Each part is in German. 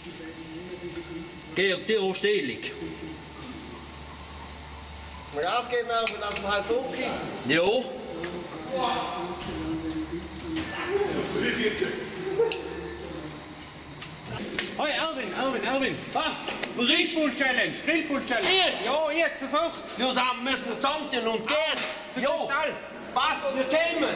Georg, die Stellung. Mal Gas geben, wir lassen mal halb hoch. Ja. Hoi, Alvin. Ah, was ist? Grillpool-Challenge. Jetzt? Ja, jetzt, sofort. Ja, dann müssen wir tanken und gehen. Zu Ja, Kristall. passt, wir kommen.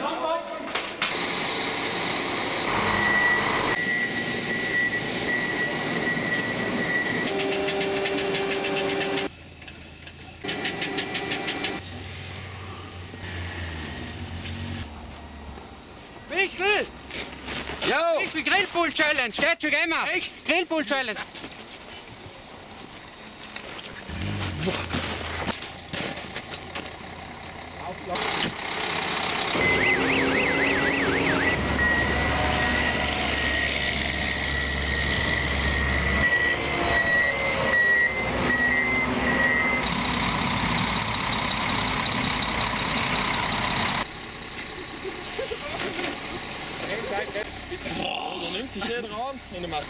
Michel! Jo! Michel, Grillpool-Challenge. Geht schon immer. Echt? Grillpool-Challenge. Da nimmt sich jeder an und macht.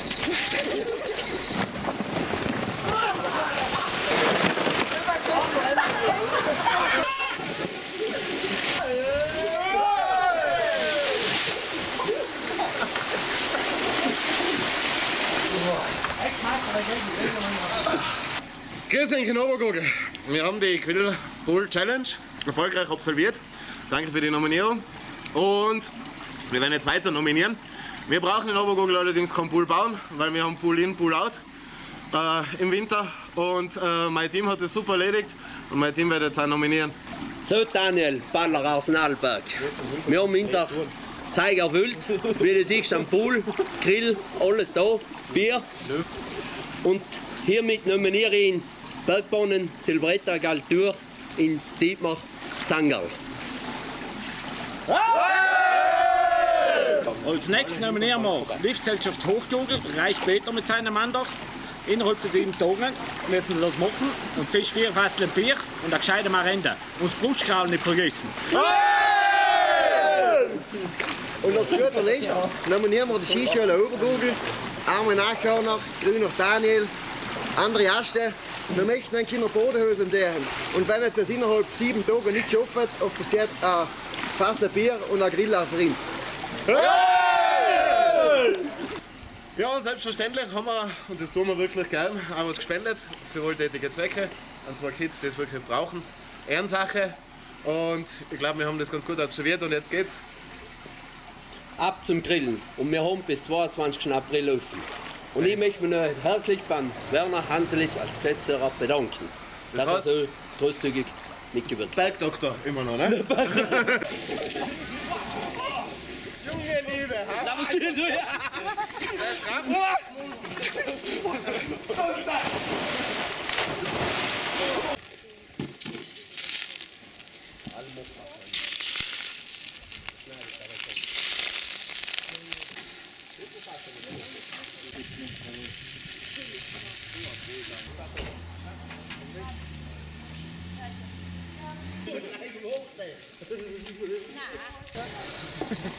Grüß euch in Obergurgel. Wir haben die Grillpool Challenge erfolgreich absolviert. Danke für die Nominierung. Und wir werden jetzt weiter nominieren. Wir brauchen in Obergurgel allerdings keinen Pool bauen, weil wir haben Pool in, Pool out im Winter. Und mein Team hat das super erledigt und mein Team wird jetzt auch nominieren. So, Daniel, Baller Arsenalberg. Wir haben unsere Zeige erfüllt. Wie du siehst, am Pool, Grill, alles da, Bier. Und hiermit nominiere ich ihn Bergbahnen Silvretta Galtur in Dietmar Zangerl. Als nächstes nominieren wir Liftgesellschaft Hochjugend, Reich Peter mit seinem Mandach. Innerhalb von 7 Tagen müssen sie das machen und zuerst 4 Fässchen Bier und eine gescheite Marende. Und das Brustkraul nicht vergessen. Und als guter Letzt nominieren wir die Skischule Obergurgel, Arme Nachhörner, Grüner Daniel, André Aste. Wir möchten ein Kinder Bodenhösen sehen. Und wenn jetzt das innerhalb 7 Tagen nicht schaffen, auf der steht ein Fass Bier und ein Grill für uns. Ja, und selbstverständlich haben wir, und das tun wir wirklich gern, auch was gespendet für wohltätige Zwecke an 2 Kids, die es wirklich brauchen. Ehrensache. Und ich glaube, wir haben das ganz gut absolviert und jetzt geht's. Ab zum Grillen. Und wir haben bis 22. April offen. Und ich möchte mich noch herzlich beim Werner Hanselitz als Geschäftsführer bedanken, dass er so großzügig mitgewirkt hat. Bergdoktor immer noch, ne? Junge Liebe, ha? Nein.